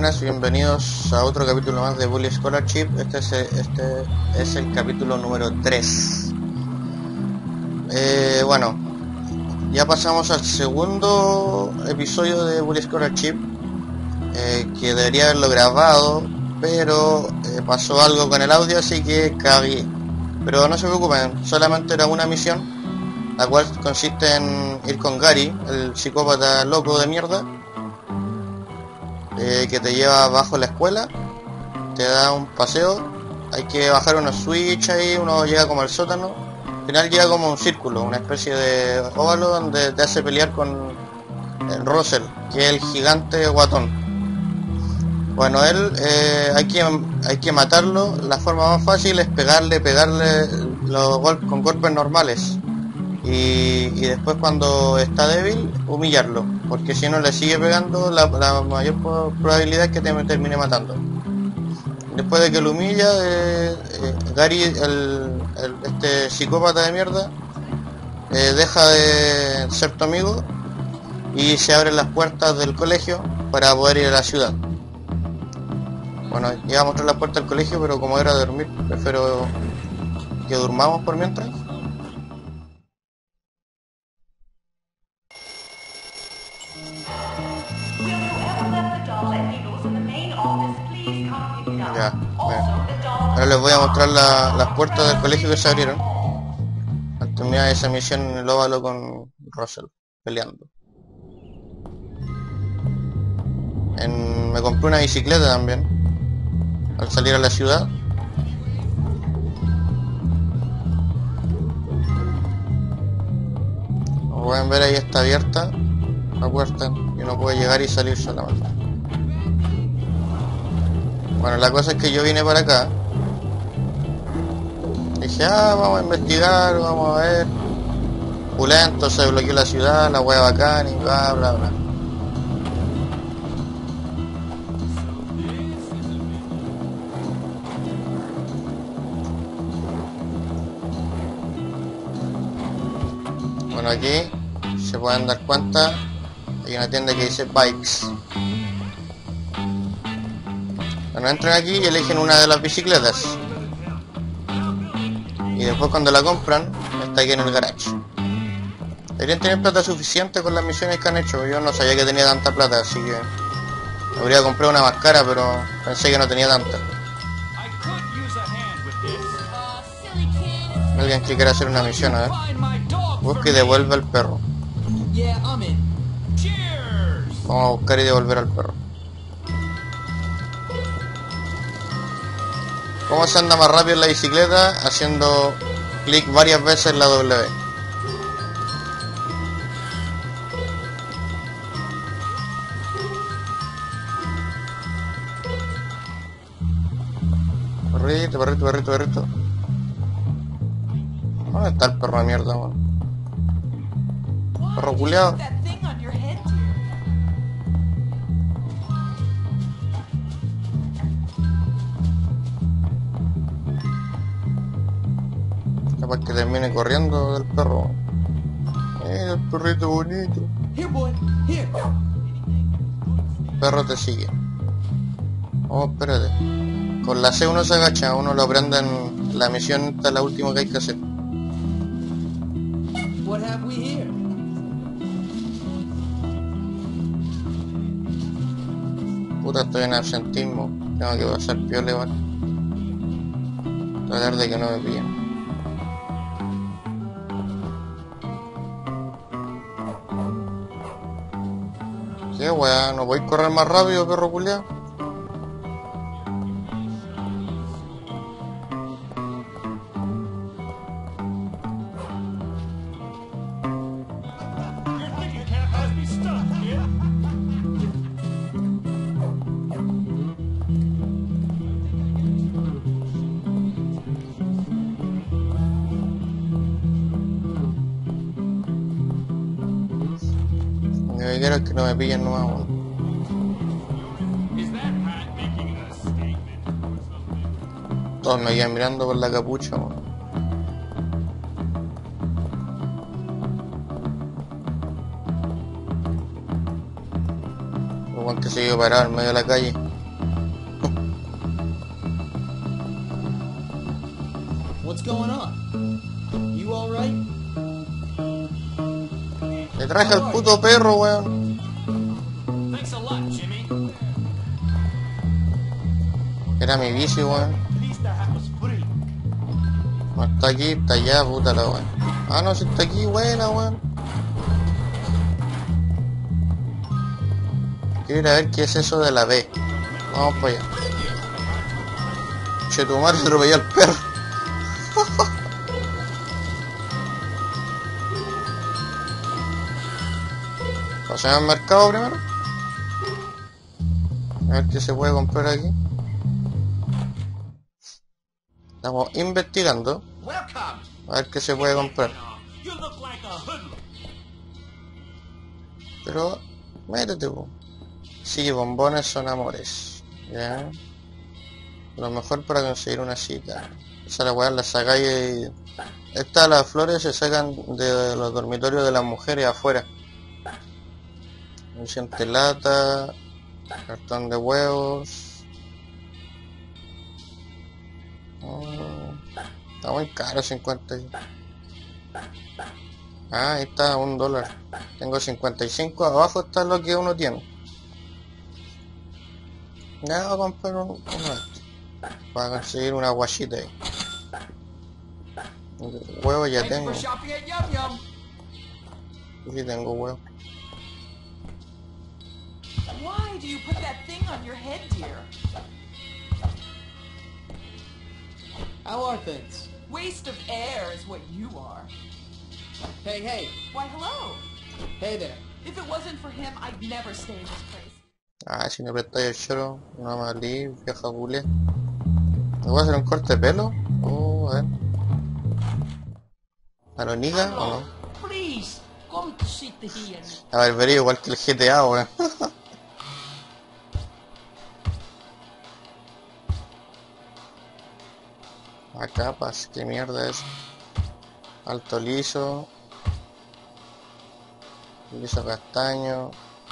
Buenas, bienvenidos a otro capítulo más de Bully Scholarship. Este es el capítulo número 3. Bueno, ya pasamos al segundo episodio de Bully Scholarship, que debería haberlo grabado, pero pasó algo con el audio, así que cagué. Pero no se preocupen, solamente era una misión, la cual consiste en ir con Gary, el psicópata loco de mierda, que te lleva bajo la escuela, te da un paseo, hay que bajar unos switch ahí, uno llega como al sótano, al final llega como un círculo, una especie de óvalo donde te hace pelear con el Russell, que es el gigante guatón. Bueno, él hay que matarlo. La forma más fácil es pegarle los con golpes normales. Y después, cuando está débil, humillarlo, porque si no le sigue pegando, la mayor probabilidad es que te termine matando. Después de que lo humilla, Gary, este psicópata de mierda, deja de ser tu amigo y se abren las puertas del colegio para poder ir a la ciudad. Bueno, iba a mostrar la puerta del colegio, pero como era de dormir, prefiero que durmamos por mientras. Ya, ahora les voy a mostrar las puertas del colegio que se abrieron al terminar esa misión en el óvalo con Russell peleando. Me compré una bicicleta también al salir a la ciudad. Como pueden ver, ahí está abierta la puerta y uno puede llegar y salir solamente. Bueno, la cosa es que yo vine para acá. Dije, vamos a investigar, vamos a ver. Pulento, se bloqueó la ciudad, la wea bacán y bla bla bla. Bueno, aquí se pueden dar cuenta, hay una tienda que dice Bikes. Bueno, entran aquí y eligen una de las bicicletas. Y después, cuando la compran, está aquí en el garage. Deberían tener plata suficiente con las misiones que han hecho. Yo no sabía que tenía tanta plata, así que habría comprado una más cara, pero pensé que no tenía tanta. Alguien que quiera hacer una misión, a ver. Busca y devuelve al perro. Vamos a buscar y devolver al perro. ¿Cómo se anda más rápido en la bicicleta? Haciendo clic varias veces en la W. Perrito, perrito, perrito, perrito. ¿Dónde está el perro de mierda, man? Perro culeado. Capaz que termine corriendo del perro. El perrito bonito. El perro te sigue. Oh, espérate. Con la C uno se agacha, uno lo aprende en la misión, esta es la última que hay que hacer. Puta, estoy en absentismo. Tengo que pasar piola igual. Tratar de que no me pillen. ¿Qué weá? ¿No podéis correr más rápido, perro culiao? Lo que quiero es que no me pillen nomás, weón. Todos me quedan mirando por la capucha, weón. El weón que se quedó parado en medio de la calle. going on? You all right? Le traje al puto perro, weón. Thanks a lot, Jimmy. Era mi bici, weón. At least that was free. No está aquí, está allá, puta la weón. Ah, no, si está aquí, buena, weón. Quiero ir a ver qué es eso de la B. Vamos para allá. Che, tu madre atropelló al perro. Pasemos al mercado primero. A ver qué se puede comprar aquí. Estamos investigando. Welcome. A ver qué se puede comprar. You look like a hoodlum. Pero, métete, po. Sí, bombones son amores. Ya. Lo mejor para conseguir una cita. Esa la weá la sacáis. Estas las flores se sacan de los dormitorios de las mujeres afuera. Luciente lata, cartón de huevos. Está muy caro, 50. Ah, ahí está, $1. Tengo 55, abajo está lo que uno tiene. Ya voy a comprar uno de estos para conseguir una guachita ahí. Huevo ya tengo. Thanks for shopping at Yum Yum. Sí tengo huevo. Why do you put that thing on your head, dear? How are things? Waste of air is what you are. Hey, hey. Why, hello. Hey there. If it wasn't for him, I'd never stay in this place. Ah, si me prestáis el choro, no me malí, vieja culia. ¿Me voy a hacer un corte de pelo? A ver. ¿A lo niga o no? Please, come to sit here. A barbería igual que el GTA, weón. A capas, qué mierda es. Alto liso. Liso castaño.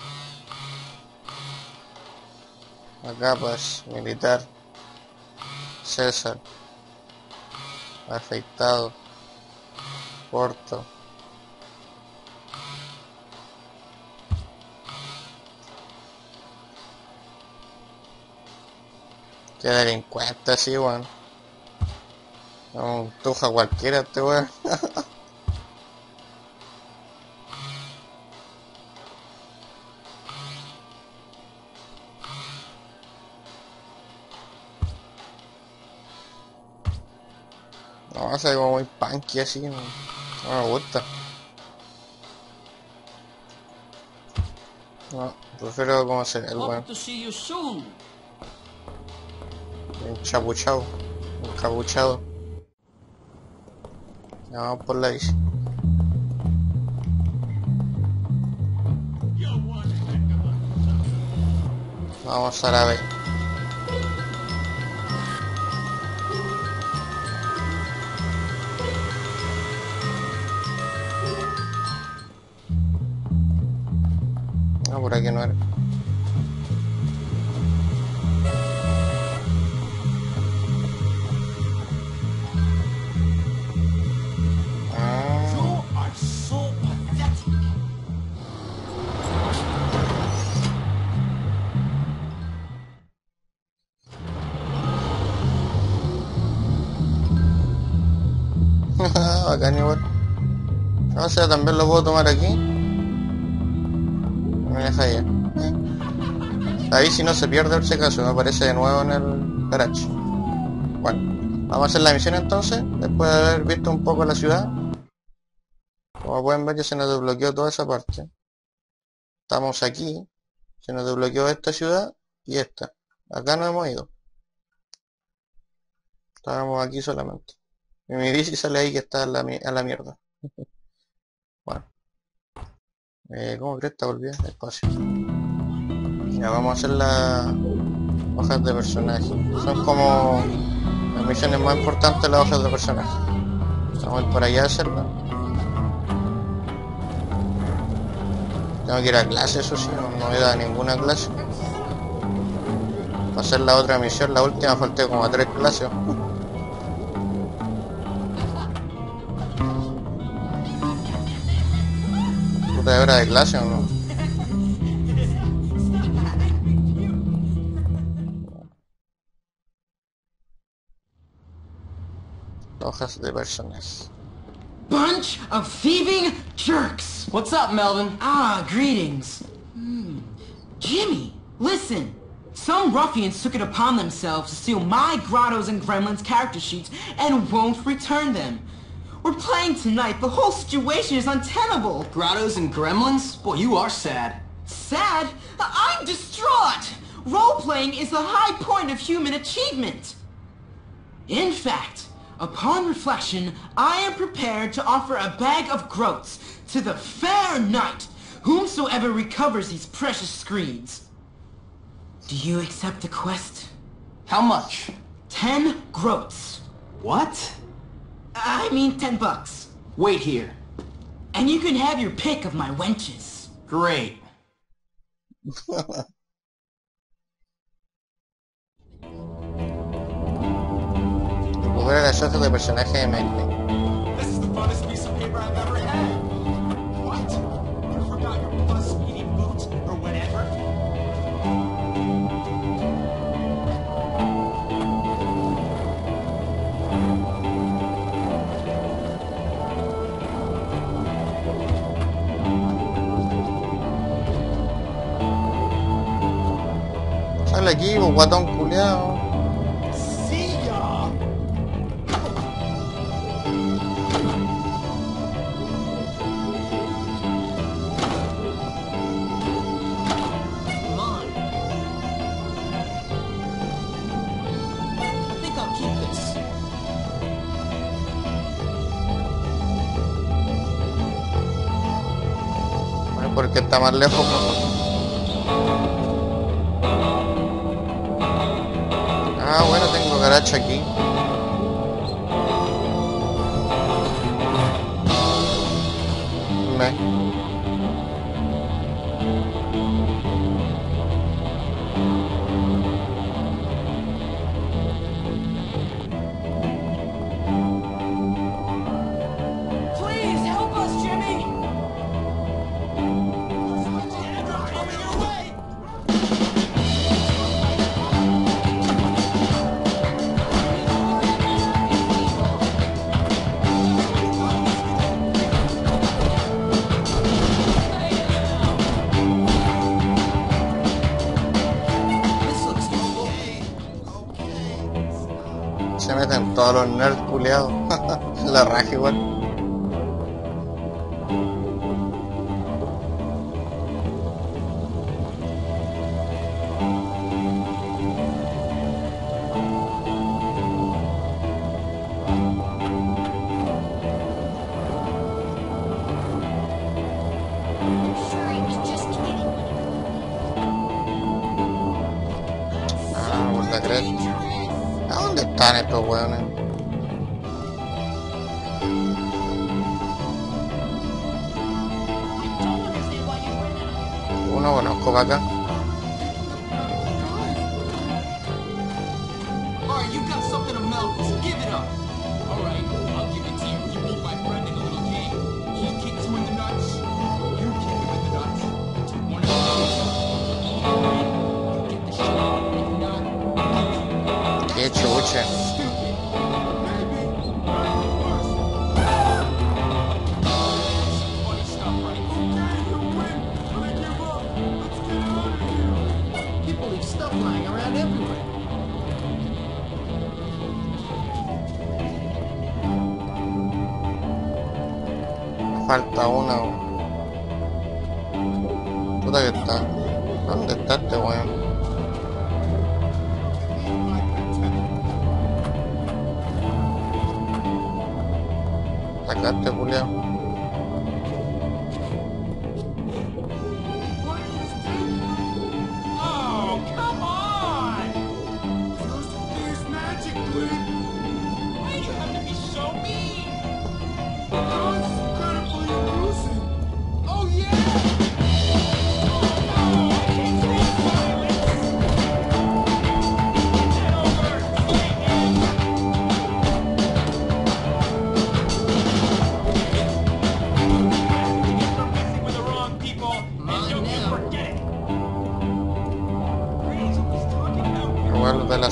A capas, militar. César. Afeitado. Corto. Qué delincuente así, weón. Un tuja cualquiera este weón. No, o sea, como muy punky así, no me gusta. No, prefiero como se ve el weón. Hope to see you soon. Enchapuchado, encapuchado. Ya vamos por la bici. Vamos a la B. No, por aquí no era. You are so pathetic. Bacán igual. O sea, también lo puedo tomar aquí. Me deja allá. Ahí si no se pierde por si acaso, me aparece de nuevo en el garage. Bueno, vamos a hacer la misión entonces, después de haber visto un poco la ciudad. Como pueden ver ya se nos desbloqueó toda esa parte. Estamos aquí, se nos desbloqueó esta ciudad y esta. Acá no hemos ido. Estábamos aquí solamente. Y mi bici sale ahí que está a la mierda. Bueno. ¿Cómo crees que volví? Espacio. Ya vamos a hacer las hojas de personaje. Son como las misiones más importantes de las hojas de personaje. Vamos a ir por allá a hacerla. Tengo que ir a clase, eso sí, no he ido a ninguna clase. Para hacer la otra misión, la última, falté como a 3 clases. Peleadora de clase, ¿o no? Hojas de personas. Bunch of thieving jerks! What's up, Melvin? Ah, greetings. Jimmy, listen. Some ruffians took it upon themselves to steal my Grottos and Gremlins character sheets and won't return them. We're playing tonight. The whole situation is untenable. Grottos and Gremlins? Boy, you are sad. Sad? I'm distraught! Role-playing is the high point of human achievement. In fact, upon reflection, I am prepared to offer a bag of groats to the fair knight, whomsoever recovers these precious screens. Do you accept the quest? How much? 10 groats. What? I mean $10. Wait here. And you can have your pick of my wenches. Great. Recupera las hojas de personaje de Melvin. This is the funnest piece of paper I've ever had. What? You forgot your bus-eating boots or whatever? Sale aquí, vos guatón culiao. See ya! Come on. I think I'll keep this. Porque está más lejos, pues. Ah, bueno, tengo garacha aquí. Me. Please help us, Jimmy! Coming your way! This looks doable. Se meten todos los nerds culiados. La raja igual. Ah, por la cresta. ¿A dónde están estos weones? Uno conozco para acá. Alright, you got something of Melvin's. Give it up. Alright, I'll give it to you. You beat my friend in a little game. He kicks you in the nuts. You kick him in the nuts. One of those. You get the shot. If not, Qué chuche. stupid. Funny stuff, right? People leave stuff lying around everywhere. Falta una. Puta que está. ¿Dónde está este weón? Acá este culiao. Oh, come on! There's magic, Glenn! Why do you have to be so mean? That's incredibly amusing! Oh, yeah! Oh, no, I can't take violence! Get over! Fight it!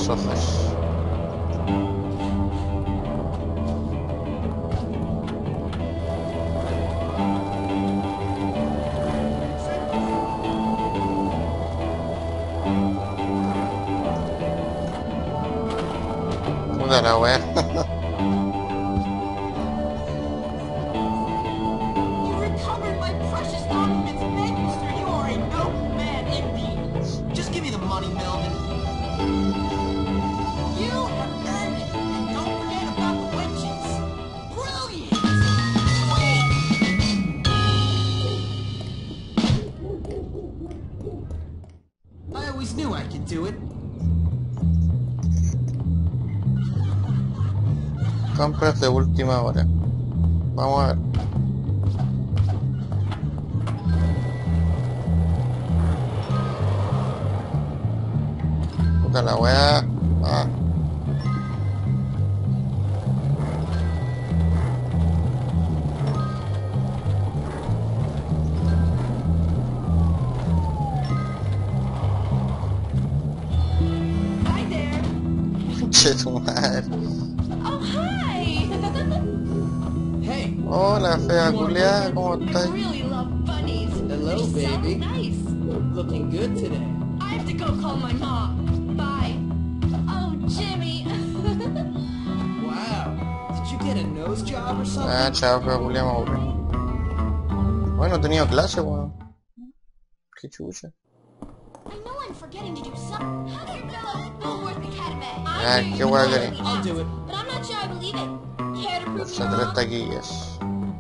box office. Puta la wea. You recovered my precious documents, Magister. You are a noble man indeed. Just give me the money, Melvin. You have earned it, and don't forget about the witches. Brilliant! Sweet! I always knew I could do it. Compras de última hora. Vamos a ver. Puta la wea. Ah. Hi there. Che tu madre. Oh, hi. Hey, Hola fea culiada, ¿cómo I estás? really love bunnies. Hello, They're so baby. nice. looking good today. I have to go call my mom. Bye. Oh, Jimmy. Wow. Did you get a nose job or something? Ah, chao, fea culiada, me aburrí. Bueno, he tenido clase, weón. Qué chucha. I know I'm forgetting to do something. How do you know Bullworth Academy? Ah, qué wea querés. I'll do it. But I'm not sure I believe it. Care to prove Por me ser tres wrong? taquillas.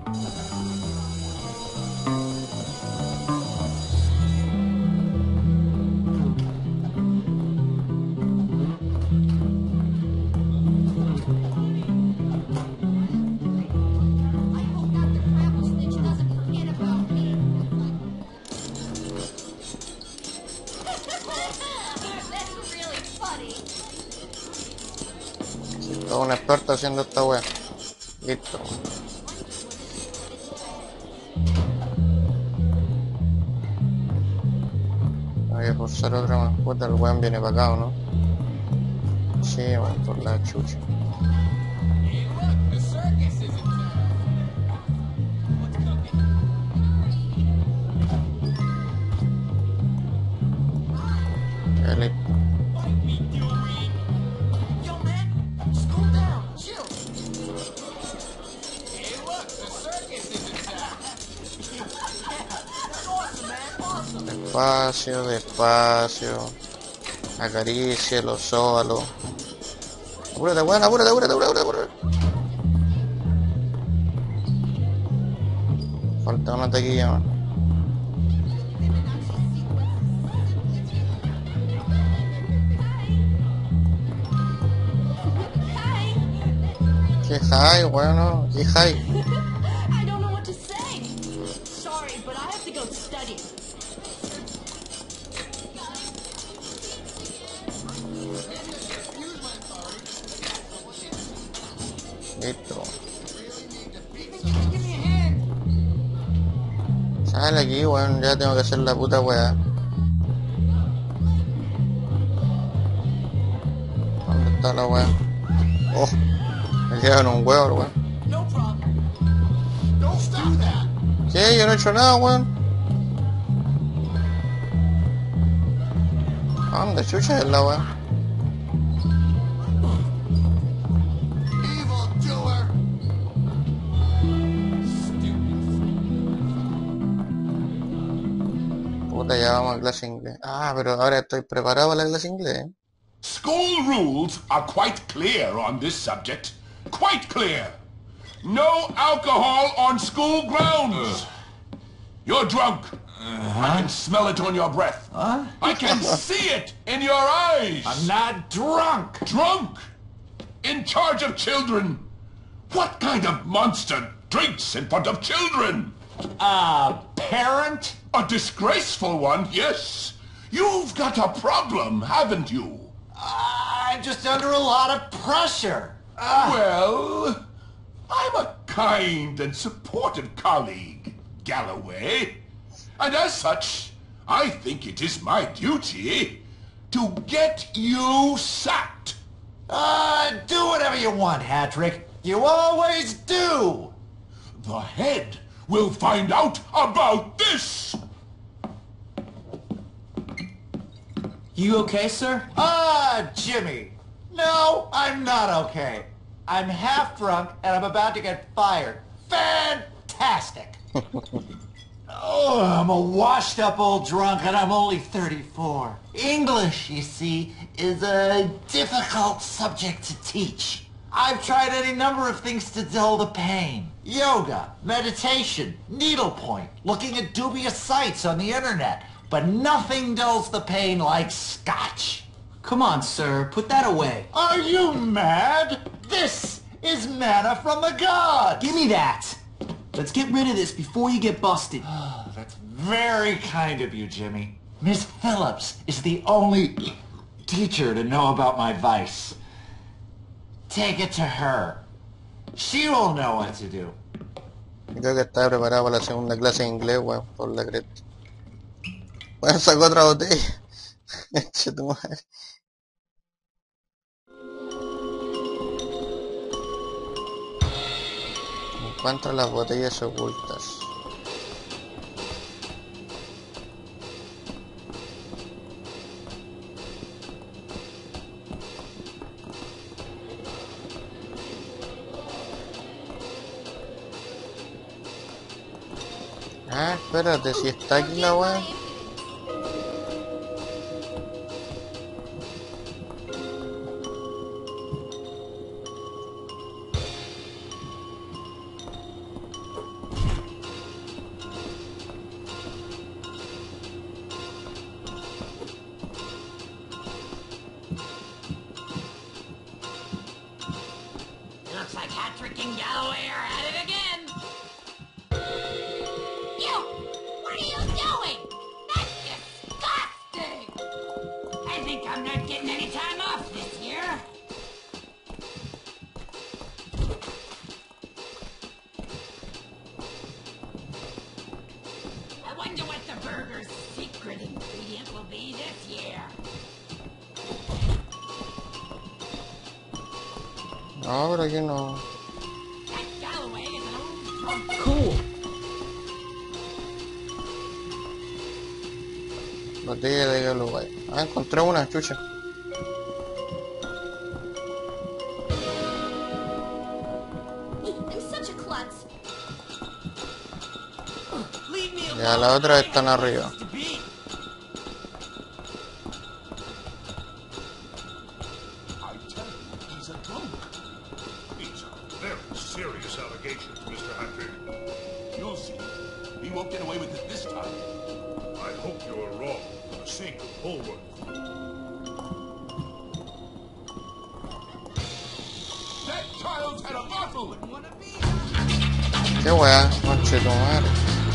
I hope Dr. Krampus Snitch doesn't forget about me. That's really funny. Soy todo un experto haciendo esta wea. Listo. Voy a forzar otra más. Puta, el weón viene para acá, ¿o no? Sí, weón, por la chucha. Hey, look, the circus is in town. What's cooking? Ya listo. Bite me, Dewey. Yo, man, just cool down, chill. Hey, look, the circus is in town. That's awesome, man, awesome. Despacio, despacio. Acarícialo, sóbalo. Apúrate, weón, apúrate, apúrate, apúrate, apúrate. Falta una taquilla más. Hi. ¿Qué high, weón? ¿Qué high? I don't know what to say. Sorry, but I have to go study. Listo. Give me a hand. Sale aquí, weón, ya tengo que hacer la puta weá. ¿Dónde está la weá? Oh, me quedaron un huevo, weón. No problem. Don't do that. ¿Qué? Yo no he hecho nada, weón. ¿Dónde chucha es la weá? Evil doer. Puta, ya vamos a clase de inglés. Ah, pero ahora estoy preparado para la clase de inglés. School rules are quite clear on this subject. Quite clear. No alcohol on school grounds. You're drunk. I can smell it on your breath. I can see it in your eyes. I'm not drunk. Drunk? In charge of children? What kind of monster drinks in front of children? Parent? A disgraceful one, yes. You've got a problem, haven't you? I'm just under a lot of pressure. Well, I'm a kind and supportive colleague, Galloway. And as such, I think it is my duty to get you sacked. Do whatever you want, Hattrick. You always do. The head will find out about this. You okay, sir? Jimmy. No, I'm not okay. I'm half drunk and I'm about to get fired. Fantastic. Oh, I'm a washed up old drunk and I'm only 34. English, you see, is a difficult subject to teach. I've tried any number of things to dull the pain. Yoga, meditation, needlepoint, looking at dubious sites on the internet. But nothing dulls the pain like scotch. Come on, sir. Put that away. Are you mad? This is manna from the gods. Give me that. Let's get rid of this before you get busted. That's very kind of you, Jimmy. Miss Phillips is the only teacher to know about my vice. Take it to her. She will know what to do. Creo que estaba preparado para la segunda clase de inglés, weón, por la creta. Bueno, sacó otra botella. Eche tu madre. Encuentra las botellas ocultas. Ah, espérate, si está aquí la weá. Looks like Hattrick and Galloway are at it again. You! What are you doing? That's disgusting! I think I'm not getting any time off this year. I wonder what the burger's secret ingredient will be this year. No, pero aquí no. That Galloway is an old drunk. Cool. Botella de Galloway. Ah, encontré una chucha. I'm such a klutz. Leave me alone. Ya las otras están arriba. To be. I tell you, he's a drunk. These are very serious allegations, Mr. Hattrick. You'll see. He won't get away with it this time. I hope you're wrong for the sake of Holworth. That child's had a bottle. Wanna be? Qué weá, conche tu madre.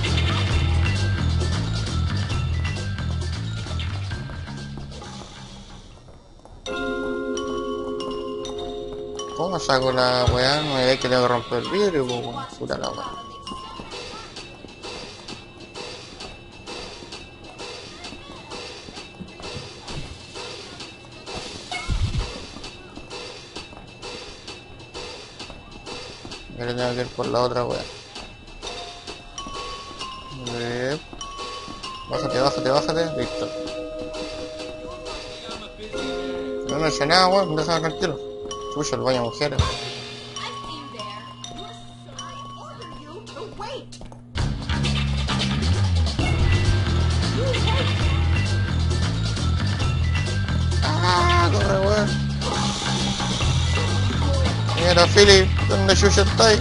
¿Cómo saco la weá? No me ve que tengo que romper el vidrio, pues weón. Puta la weá. Ahora tengo que ir por la otra weá. Bájate, bájate, bájate. Listo. No me hice nada, weón. Déjame tranquilo. Chucha, el baño de mujeres. I've seen there. I order you to wait. Ah, corre, weón. Mira, Philip, ¿dónde chucha estáis?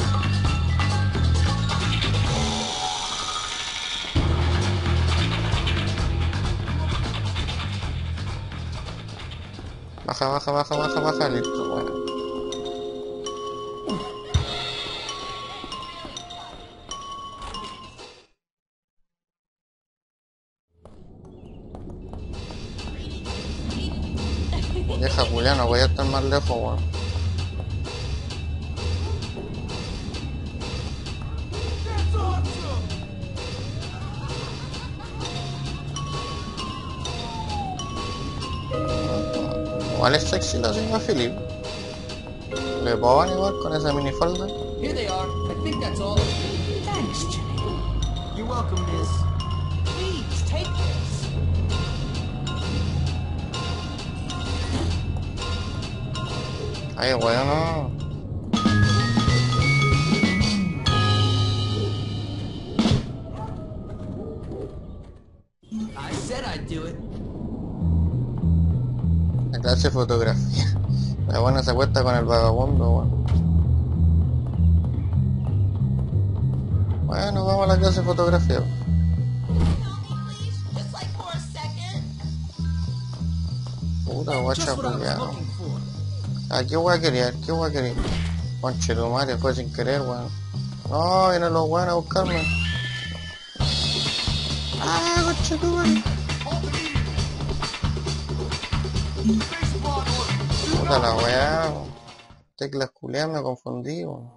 Baja, baja, baja, baja, baja, listo, bueno. Deja, Julián, no voy a estar más lejos, weón. That's awesome! Igual es sexy la señora Philip. Le ponen igual con esa minifalda. Here they are. I think that's all. Thanks, Jimmy. You're welcome, miss. Please, take this. Ay, bueno. I said I'd do it. La clase de fotografía. La buena se acuesta con el vagabundo, bueno. Bueno, vamos a la clase de fotografía. Just like for a second. Puta guacha Just what I was culiao. looking for. Ah, qué guay quería, qué guay quería. Conche tu madre, fue sin querer, weón. No, vienen los weones a buscarme. Ah, conche tu madre. Puta la weá. Teclas culiadas, me confundí, weón.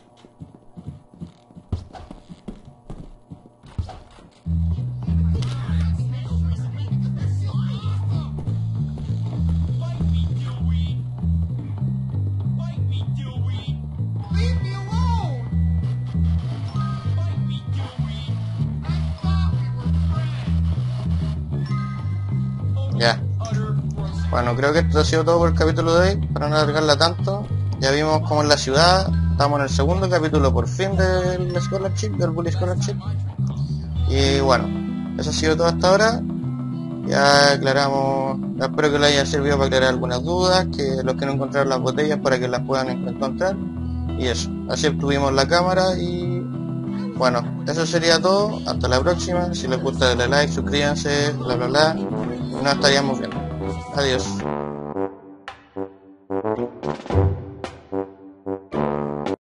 Leave me alone! Fight me, Dewey! I thought we were friends! Ya. Bueno, creo que esto ha sido todo por el capítulo de hoy, para no alargarla tanto. Ya vimos cómo es la ciudad, estamos en el segundo capítulo por fin del Scholarship, del Bully Scholarship. Y bueno, eso ha sido todo hasta ahora. Ya aclaramos, espero que les haya servido para aclarar algunas dudas, que los que no encontraron las botellas para que las puedan encontrar. Y eso, así obtuvimos la cámara y bueno, eso sería todo. Hasta la próxima. Si les gusta, denle like, suscríbanse, bla bla bla. Nos estaríamos viendo. Adiós.